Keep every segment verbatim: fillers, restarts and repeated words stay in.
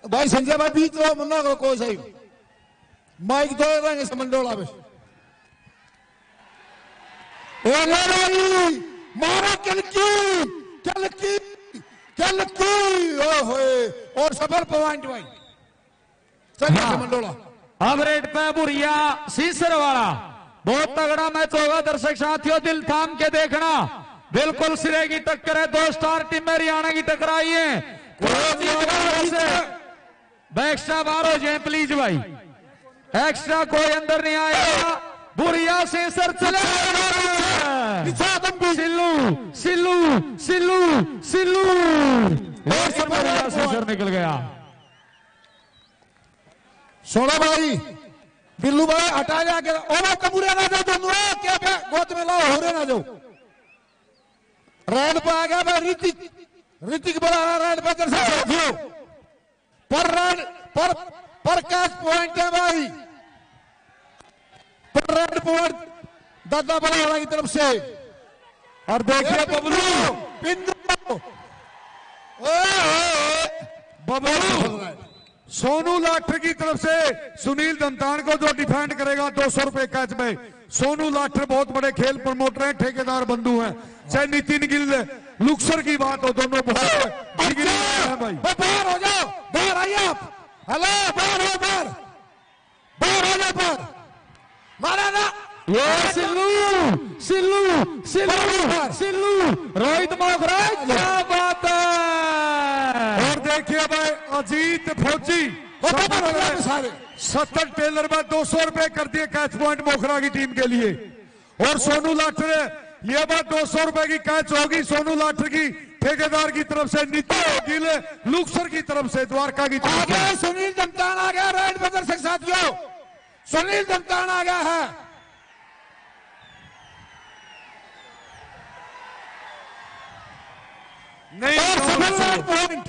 भाई संजय भाई बीच लो मुन्ना को कोई सही माइक दो रहेंगे समंडोला में मारा कलकी कलकी कलकी ओए और सफर पॉइंट भाई चलिए समंडोला। अब रेड पे बुरिया सीसर वाला बहुत तगड़ा मैच होगा दर्शक साथियों, दिल थाम के देखना। बिल्कुल सिरे की टक्कर है, दो स्टार टीम हरियाणा की टकराई है। एक्स्ट्रा बाहर हो जाए प्लीज भाई, एक्स्ट्रा कोई अंदर नहीं आएगा। बुरिया से सर चले सिल्लू सिल्लू सिल्लू सिल्लू बुरिया से सर निकल गया। सोना भाई बिल्लू भाई हटा जाके और कबूरे ना जाओ दोनों क्या गोद में लाओ हो रहे ना जाओ। रेड पे आ गया भाई ऋतिक, ऋतिक बड़ा रेड पे कर सकते पर रेड पर पर कैच पॉइंट है भाई, पर रेड पॉइंट दादा बड़ा की तरफ से। और देखिए बबलू बिंदु बबलू सोनू लाठर की तरफ से सुनील दंतान को जो डिफेंड करेगा दो सौ रुपए कैच में। सोनू लाठर बहुत बड़े खेल प्रमोटर हैं, ठेकेदार बंधु हैं। चाहे नितिन गिल लुक्सर की बात हो, दोनों बहुत भाई। बाहर हो जाओ, बाहर आइए आप। हेलो बाहर हो, बाहर बाहर हो जाओ, बाहर मारा ना ये सिल्लू सिल्लू सिल्लू सिल्लू रोहित मोगरा क्या बात है। और देखिए भाई अजीत फौजी सारे सत्तर टेलर में दो सौ रुपए कर दिए कैच पॉइंट मोखरा की टीम के लिए। और सोनू लाठर ये बात दो सौ रुपए की कैच होगी सोनू लाठर की ठेकेदार की तरफ से, नितिन गिल लुक्सर की तरफ से, द्वारका की तरफ से। सुनील दमतान आ गया राइट में दर्शक साथियों, सुनील दमतान आ गया है। नहीं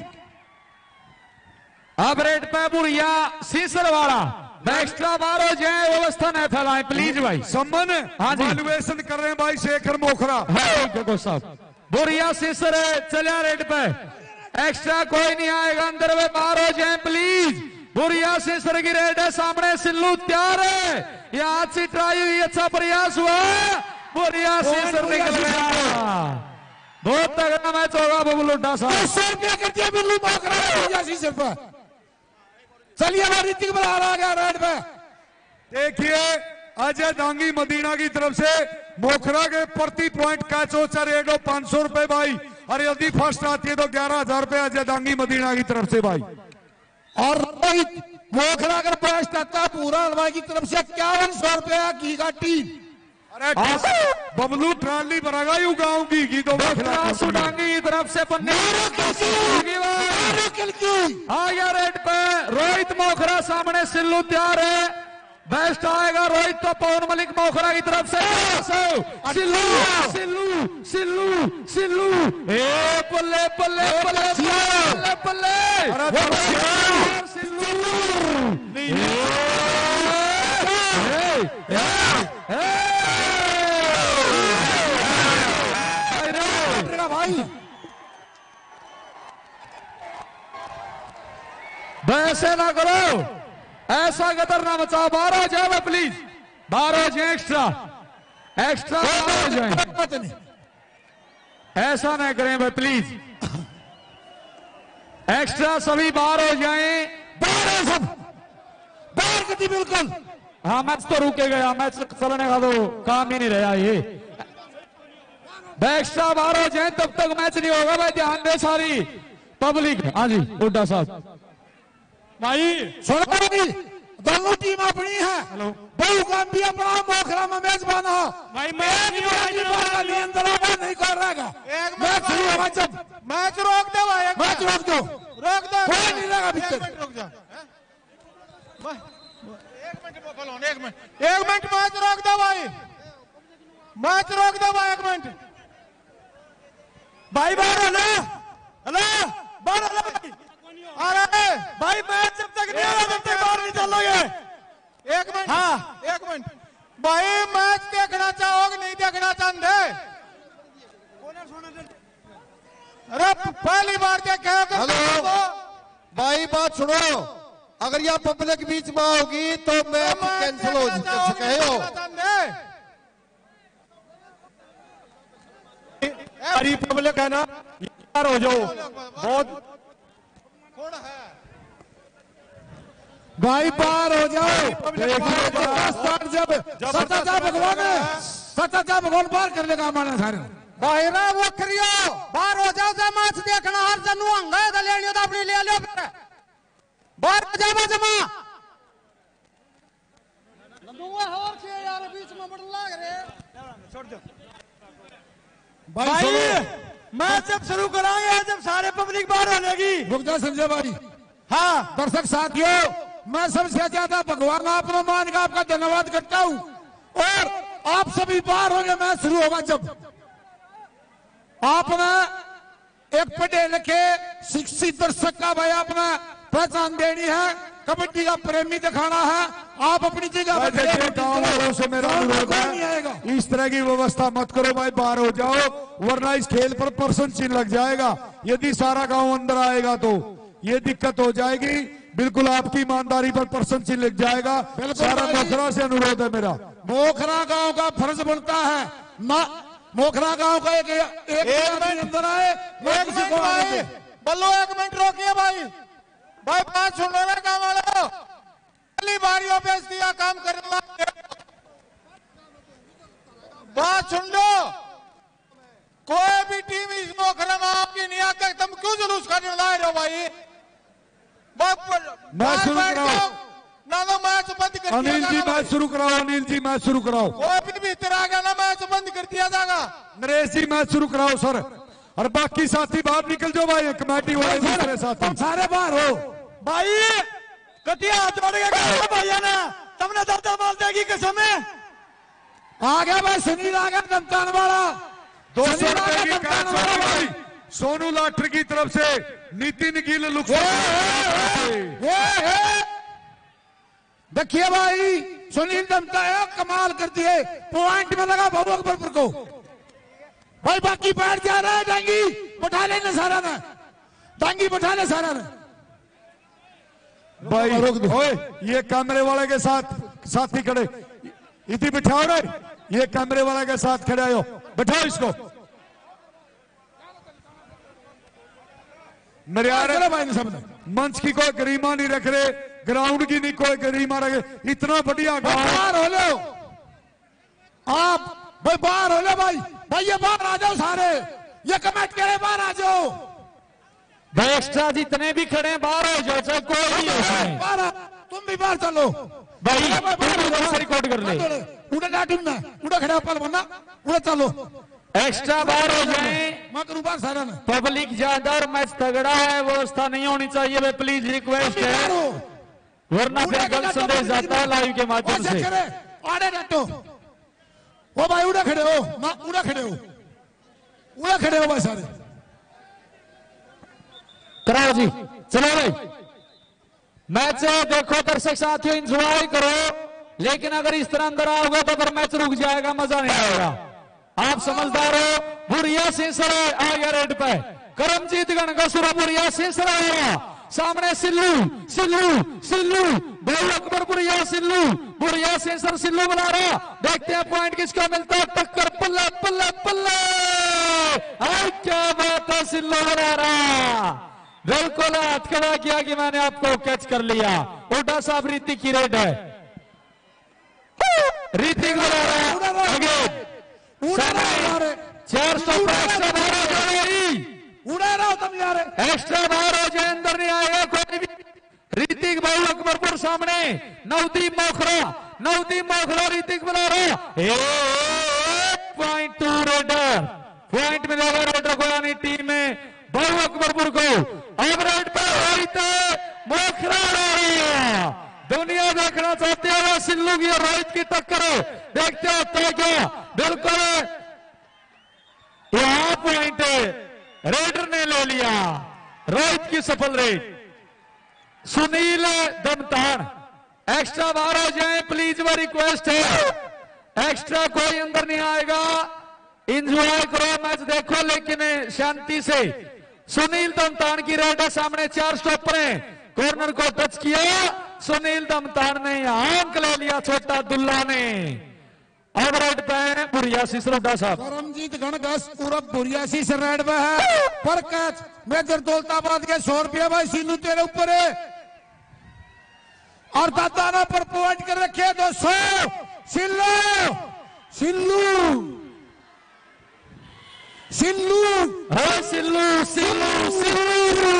अब रेड पे बुरिया सीसर वाला एक्स्ट्रा बार हो जाए, व्यवस्था न फैलाएं प्लीज भाई। सम्मन हाँ जी वैल्यूएशन कर रहे हैं भाई शेखर मोखरा। हाँ साहब बुरिया सीसर है, चलिए रेड पे एक्स्ट्रा कोई नहीं आएगा अंदर में, बाहर हो जाए प्लीज। बुरिया सीसर की रेड है, सामने सिल्लू तैयार है, यहाँ अच्छी ट्राई हुई, अच्छा प्रयास हुआ, बुरिया सीसर निकल गया। बहुत तगड़ा मैच होगा बबलू डा साहब। सौ रुपया कर दिया बिल्लू मोखरा सीसर पर। चलिए ऋतिक बरार आ गया रेड पे। देखिए अजय दांगी मदीना की तरफ से मोखरा के प्रति पॉइंट कैच हो चाहे रेड हो पांच सौ रुपए भाई, और यदि फर्स्ट आती है तो ग्यारह हजार रुपए अजय दांगी मदीना की तरफ से भाई। और मोखरा अगर फर्स्ट आता पूरा हलवाई की तरफ से इक्यावन सौ रुपया की का टीम। अरे बबलू ट्राली बनागा यू गाँव की की तो सुडांगी की तरफ से पन्ने आ गया रेड पे रोहित मोखरा, सामने सिल्लू तैयार है, बेस्ट आएगा रोहित तो पवन मलिक मोखरा की तरफ से। सिल्लू सिल्लू सिल्लू सिल्लू ए पल्ले पल्ले पल्ले पल्ले पल्ले वैसे ना करो, ऐसा गदर ना मचाओ, बाहर हो जाओ प्लीज, बाहर हो जाए, एक्स्ट्रा एक्स्ट्रा बाहर हो जाए, ऐसा ना करें भाई प्लीज, एक्स्ट्रा सभी बाहर हो जाएं, बाहर है सब, बाहर कर दी बिल्कुल। हाँ मैच तो रुके गया, मैच चलने का तो काम ही नहीं रहा ये, एक्स्ट्रा बाहर हो जाए तब तक मैच नहीं होगा भाई, ध्यान दे सारी पब्लिक। हाँ जी हुड्डा साहब भाई सुनो भाई, दोनों टीम अपनी है, बहु काम भी अपना, मोखरा में मैच बना भाई, मैच नहीं अंदर नहीं कर रहा, मैच शुरू हुआ जब मैच रोक दो भाई, मैच रोक दो, रोक दो, कोई नहीं लगा भीतर, रुक जा एक मिनट, एक मिनट एक मिनट मैच रोक दो भाई, मैच रोक दो भाई एक मिनट भाई, बाहर है ना, हेलो बाहर है भाई, अरे भाई मैच जब तक नहीं होगा तब तक बाहर नहीं चलोगे। एक मिनट, हाँ एक मिनट भाई, मैच देखना चाहोगे नहीं देखना चाहते? अरे पहली बार देखे भाई बात सुनो, अगर यह पब्लिक बीच में होगी तो मैच कैंसिल हो सके हो। सारी पब्लिक है ना, यार हो जाओ बहुत भाई बाहर हो जाओ। जब सचा भगवान सचा भगवान बाहर कर लेगा हमारे सारे भाई ना वो करियो बाहर हो जाओ। जब मैच देखना हर जनू हंगा तो लेनी तो अपनी ले लो, फिर बाहर हो जाओ जमा और के यार बीच में बड़ लाग रहे। छोड़ दो भाई, मैच जब शुरू कराएंगे जब सारे पब्लिक बाहर हो जाएगी। रुक जा संजय भाई। हाँ दर्शक साथियों, मैं सबसे ज्यादा भगवान आपने मान का आपका धन्यवाद करता हूं, और आप सभी बाहर होंगे मैच शुरू होगा जब। आपने एक पढ़े लिखे शिक्षित दर्शक का भाई आपने पहचान देनी है, कबड्डी का प्रेमी दिखाना है। आप अपनी जगह गाँव वालों से मेरा अनुरोध है, इस तरह की व्यवस्था मत करो भाई, बाहर हो जाओ, वरना इस खेल पर पर्सन चिन्ह लग जाएगा। यदि सारा गांव अंदर आएगा तो ये दिक्कत हो जाएगी। बिल्कुल आपकी ईमानदारी पर पर्सन चिन्ह लग जाएगा। सारा मोखरा से अनुरोध है मेरा। मोखरा गांव का फर्ज बनता है, मोखरा गांव का एक एक, एक अंदर आए। एक मिनट भाई, बल्लो एक मिनट रोकिए भाई। भाई बात सुन लो ना काम वालों, पहली बारियों पे दिया काम करने वाले बात सुन लो। कोई भी टीम इस मोखरा में आपकी नहीं आकर तुम क्यों जुलूस करने ला रहे हो भाई? मैच शुरू कराओ ना, तो मैच बंद कर दिया अनिल जी, मैच शुरू कराओ। अनिल जी मैच शुरू कराओ। कोई भी भीतर आ गया ना मैच बंद कर दिया जाएगा। नरेश जी मैच शुरू कराओ सर, और बाकी साथी बाहर निकल जाओ भाई, कमेटी वाले दूसरे साथी सारे बाहर हो भाई। कटिया हाथ जोड़ के भैया ना तुमने दर्द बोल देगी कसम है। आ गया भाई सुनील, आ गया दमतान वाला। दो सौ रुपए की कैश भाई सोनू लाठर की तरफ से नितिन गिल लुक। देखिए भाई सुनील दमता है, कमाल कर दिए, पॉइंट में लगा बाबू अकबरपुर को। भाई बाकी बैठ जा रहा है, डांगी बैठा लेने सारा ने, डांगी बैठा ले सारा ने भाई। ओए ये कैमरे वाले के साथ साथी खड़े, इतनी बिठाओ रे, ये कैमरे वाले के साथ खड़े हो, बैठाओ इसको। मेरे यार मंच की कोई गरिमा नहीं रख रहे, ग्राउंड की नहीं कोई गरिमा रखे, इतना बढ़िया बाहर हो लो आप भाई, बाहर हो लो भाई। भाई ये बाहर आ जाओ सारे, ये कमेंट करे बाहर आ जाओ भाई। एक्स्ट्रा जितने भी खड़े हैं बाहर हो जाओ, चाहे कोई नहीं हो बाहर, तुम भी बाहर चलो भाई। रिकॉर्ड कर ले, उड़े डाटून ना, उड़े खड़े पल बनना, उड़े चलो। एक्स्ट्रा बाहर हो जाए, मैं करूं बाहर सारा ना। पब्लिक ज्यादा और मैच तगड़ा है, व्यवस्था नहीं होनी चाहिए भाई, प्लीज रिक्वेस्ट है, वरना फिर गलत संदेश जाता है लाइव के माध्यम से। आड़े डटो ओ भाई, उड़े खड़े हो ना, उड़े खड़े हो, उड़े खड़े हो भाई सारे। कराओ जी, चलो भाई मैच देखो दर्शक साथियों, एंजॉय करो, लेकिन अगर इस तरह अंदर आओगे तो फिर मैच रुक जाएगा, मजा नहीं आएगा। आप समझदार हो। बुरिया सिंसर आ गया रेड पे, करमजीत गणगसुरा बुरिया सिंसर आया, सामने सिल्लू सिल्लू सिल्लू भाई अकबर बुरिया सिल्लू बुरिया सिंसर सिल्लू बुला रहा। देखते हैं पॉइंट किसको मिलता है, टक्कर पल्ले पल्ले पल्ले, क्या बात है, सिल्लू बुला रहा। बिल्कुल हाथ खड़ा किया कि मैंने आपको कैच कर लिया। उल्टा साहब ऋतिक की रेड है, ऋतिक बुला रहा है, चार सौ उड़ा रहा तुम यार, एक्स्ट्रा बाहर हो जाए, अंदर नहीं आएगा कोई भी। ऋतिक भाई अकबरपुर सामने, नवदीप मोखरा नवदीप मोखरा ऋतिक बुला रहा। पॉइंट टू रेडर, पॉइंट मिलेगा रेडर को, यानी टीम में भाई अकबरपुर को। अब रेड पर मोखरा दुनिया देखना चाहते हो सिल्लू की और रोहित की टक्कर, देखते होते हैं क्या। बिल्कुल यहां पॉइंट रेडर ने ले लिया, रोहित की सफल रेड। सुनील दमतान एक्स्ट्रा बाहर हो जाए प्लीज, वो रिक्वेस्ट है। एक्स्ट्रा कोई अंदर नहीं आएगा, एंजॉय करो मैच देखो, लेकिन शांति से सुनील दमतान की रेड है, सामने चार स्टॉपर हैं, कॉर्नर को टच किया सुनील दमतान ने, अंक ले लिया छोटा दुल्ला ने। अब रेड पे है बुरिया सिसरोडा साहब। करमजीत गणगस पूरा बुरिया सी रेड पे है, पर कैच मेजर दौलताबाद के सौ रुपया भाई सिल्लू तेरे ऊपर है, और दादाना पर पॉइंट कर रखे दो सौ। सिल्लू सिल्लू सिल्लू हाँ सिल्लू सिल्लू सिल्लू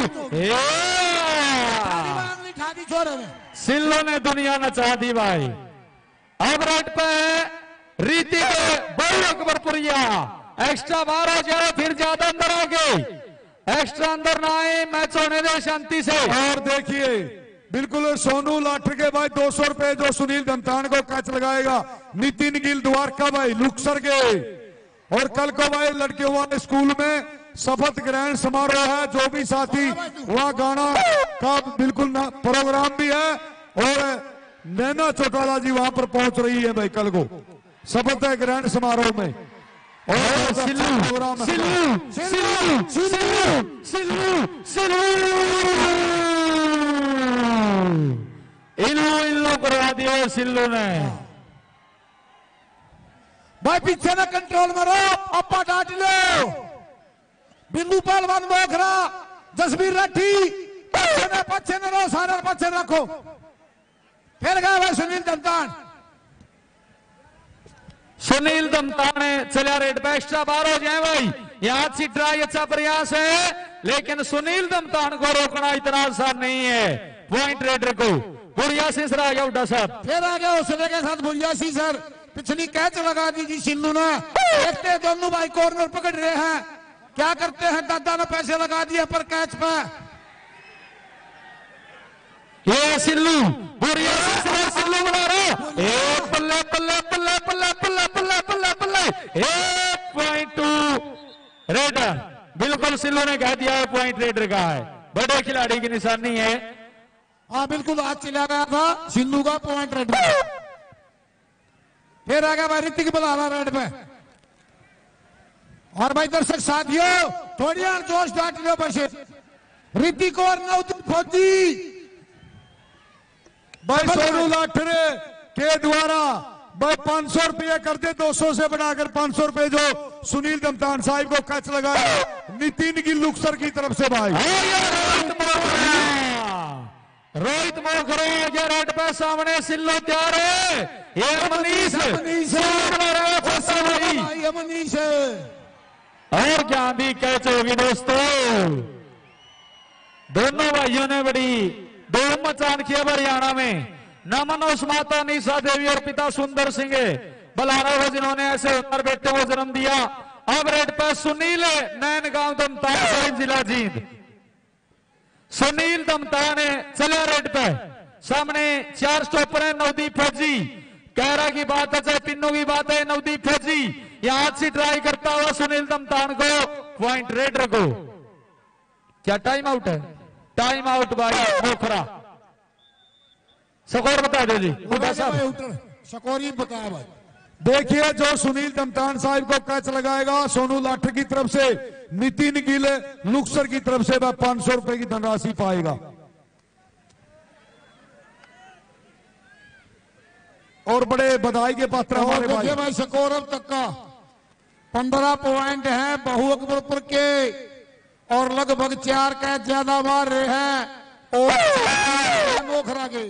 सिल्लू ने दुनिया नचा दी भाई। अब रेड पे रीति बहु अकबरपुरिया, एक्स्ट्रा बाहर हो जाए फिर ज्यादा अंदर आ गई, एक्स्ट्रा अंदर ना आए, मैच होने दे शांति से। और देखिए बिल्कुल सोनू लाठर के भाई दो सौ रुपए जो सुनील दमतान को कैच लगाएगा, नितिन गिल द्वारका भाई लुक्सर के, और कल को भाई लड़कियों वाले स्कूल में शपथ ग्रहण समारोह है, जो भी साथी वहां गाना का बिल्कुल प्रोग्राम भी है, और नैना चौटाला जी वहां पर पहुंच रही है भाई कल को शपथ ग्रहण समारोह में। और सिल्लू प्रोग्राम सिल्लू सिल्लू सिल्लू सिल्लू सिल्लू इल्लू इल्लू करवा दिया सिल्लू ने भाई। पीछे ना कंट्रोल में रहो, अपा डांट लो, बिंदु पहलवान मोखरा, जसबीर राठी पीछे न पीछे न रहो, सारे पीछे रखो। फिर गया भाई सुनील दमतान, सुनील दमतान ने चलिया रेड पे, एक्स्ट्रा बार हो जाए भाई, यहाँ से ट्राई अच्छा प्रयास है, लेकिन सुनील दमतान को रोकना इतना आसान नहीं है। पॉइंट रेडर को बुरिया सिसर आ गया उड्डा साहब, फिर आ गया उसने के साथ बुरिया सिसर, पिछली कैच लगा दी जी सिल्लू ने। देखते दोनों भाई कॉर्नर पकड़ रहे हैं, क्या करते हैं, दादा ने पैसे लगा दिए पर कैच पे। ये सिल्लू बुरिया सिसर सिल्लू बना रहे, एक पल्ले पल्ले पल्ले पल्ले पल्ले पल्ले पल्ले पल्ले, एक पॉइंट टू रेडर, बिल्कुल सिल्लू ने कह दिया है पॉइंट रेडर का है, बड़े खिलाड़ी की निशानी है। हाँ बिल्कुल आज चला गया था सिल्लू का पॉइंट रेड पे। फिर आ गया भाई ऋतिक बलाला रेड पे, और भाई दर्शक साथियों थोड़ी यार जोश डांट लो बसे, ऋतिक और नौतन फौजी भाई सोनू लाठर के द्वारा भाई पांच सौ रुपये कर दे, दो सौ से बढ़ाकर पांच सौ रुपये जो सुनील दमतान साहिब को कैच लगाया नितिन गिल लुक्सर की तरफ से भाई। रोहित मोखरा रेड पे, सामने सिल्लू तैयार है, ये मनीष मनीष और क्या भी कैच होगी दोस्तों। दोनों भाइयों ने बड़ी धूम मचा रखी है हरियाणा में, नमन उस्माता निशा देवी और पिता सुंदर सिंह बलारा हो, जिन्होंने ऐसे उत्तर बेटे को जन्म दिया। अब रेड पर सुनील नैन गांव दमतान साहिब जिला जींद, सुनील दमतान चला रेड पे, सामने चार स्टॉपर है, नवदीप फौजी, कैरा की बात है चाहे पिन्नों की बात है, नवदीप फौजी यहां से ट्राई करता हुआ सुनील दमतान को पॉइंट रेडर को। क्या टाइम आउट है? टाइम आउट भाई मोखरा, स्कोर बता दो जी स्कोर ही बताया भाई। देखिए जो सुनील दमतान साहिब को कैच लगाएगा सोनू लाठर की तरफ से, नितिन गिल लुक्सर की तरफ से वह पांच सौ रुपए की धनराशि पाएगा। और बड़े बधाई के पात्र हमारे भाई। भाई स्कोर अब तक का पंद्रह पॉइंट है बहु अकबरपुर के, और लगभग चार कैच ज्यादा मार रहे हैं और मोखरा के।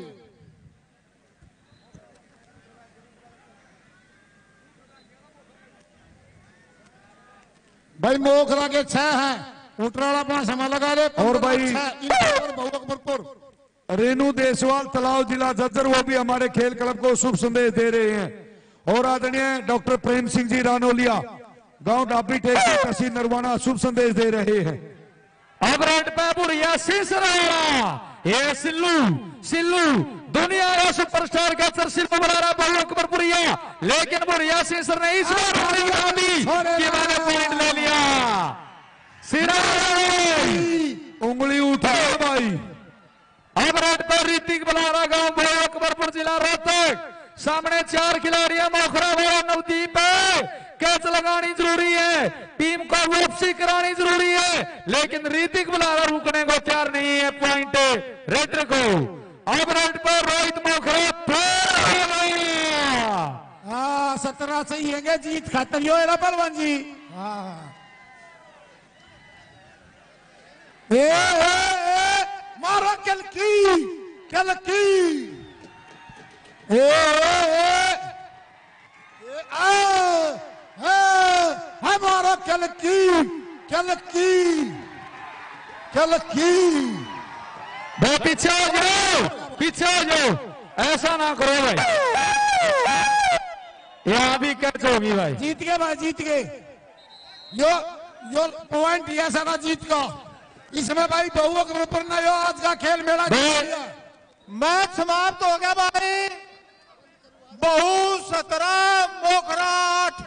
भाई मोखरा के छह हैं, उतराला अपना समय लगा दे। और भाई बहु अकबरपुर रेणु देसवाल तलाव जिला जज्जर, वो भी हमारे खेल क्लब को शुभ संदेश दे रहे हैं। और आदरणीय डॉक्टर प्रेम सिंह जी रानोलिया गांव डाबी टेक तहसील नरवाना शुभ संदेश दे रहे हैं। अब रेड पे बुरिया सिसर, ये सिल्लू सिल्लू दुनिया का सुपरस्टार कैचर सिल्लू बना रहा बहु अकबरपुरिया, लेकिन बुरिया सिसर ने इस बार कि मैंने पॉइंट ले लिया, सिरा उंगली उठा भाई। अब रेड पर ऋतिक बलारा गांव बहु अकबरपुर जिला रोहतक, सामने चार खिलाड़ियां मोखरा वाला नवदीप है, कैच लगानी जरूरी है, टीम को वापसी करानी जरूरी है, लेकिन ऋतिक बुलारा रुकने को तैयार नहीं है। पॉइंट रेडर को। अब रेड पर रोहित मोखरा। हाँ सत्रह सही है जीत खातर यो है पहलवान जी। हाँ ए, ए, ए, मारो कल की कल की ए, ए, ए, आ, आ, हमारा कल की कल की कल की। भाई पीछे हो जाओ, पीछे हो जाओ, ऐसा ना करो भाई। यहाँ भी कैच होगी भाई। जीत गए भाई, जीत गए। यो यो पॉइंट ये सारा जीत का। इसमें भाई बहुओं के ऊपर ना यो आज का खेल मेरा मैच समाप्त हो गया भाई। बहु सत्रह मोखरा आठ।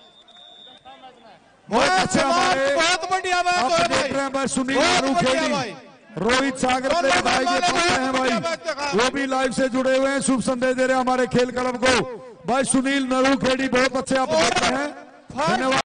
बहुत अच्छा हमारे बहुत बढ़िया मैच हो आप देख रहे हैं भाई। सुनील नारू खेली, रोहित सागर प्ले भाई के पास हैं भाई, वो भी लाइव से जुड़े हुए हैं, शुभ संदेश दे रहे हैं हमारे खेल क्लब को। भाई सुनील नारू खेड़ी बहुत अच्छे आप देख रहे हैं। धन्यवाद।